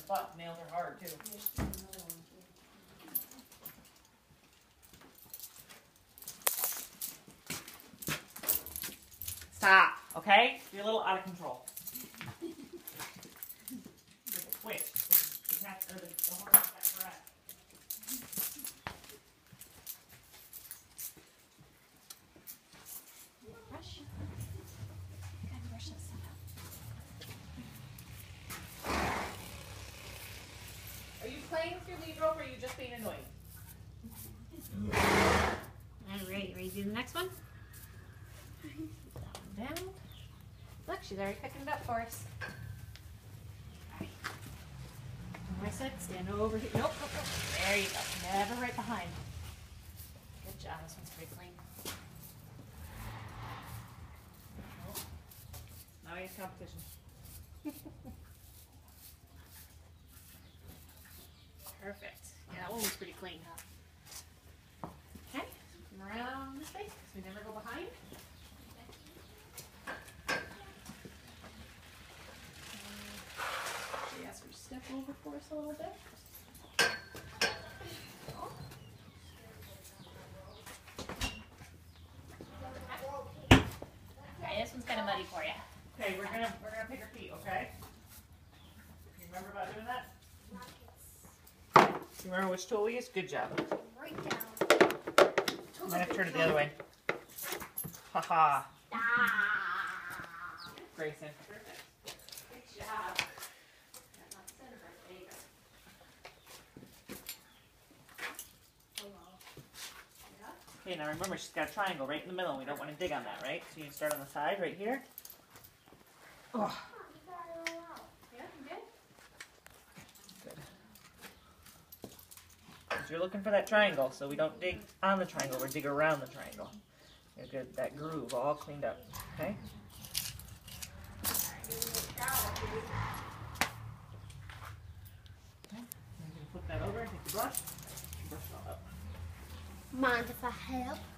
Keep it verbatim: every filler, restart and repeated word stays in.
butt. Nails are hard too. Stop, okay? You're a little out of control. Wait, the cat or the, the horse is that correct? Brush. Gotta brush that stuff out. Are you playing with your lead rope or are you just being annoying? Alright, ready to do the next one? Down. Look, she's already picking it up for us. Alright. Like I said, stand over here. Nope, nope, nope. There you go. Never right behind. Good job. This one's pretty clean. Nope. Now it's competition. Perfect. Yeah, that one was pretty clean, huh? Okay. Come around this way, so we never go behind. She asked her to step over for us a little bit. Okay, this one's kind of muddy for you. Okay, we're gonna we're gonna pick her feet, okay? You remember about doing that? You remember which tool we used? Good job. Right down. I'm gonna turn it the other way. Haha. Ah. Grayson. Perfect. Good job. Not center right. There you go. Hello. Yeah. Okay, now remember she's got a triangle right in the middle. We don't want to dig on that, right? So you can start on the side right here. Oh. Yeah, you did? Good. Because you're looking for that triangle, so we don't dig on the triangle, we dig around the triangle. Get good, that groove all cleaned up, okay? Okay, I'm going to flip that over, take the brush, brush it all up. Mind if I help?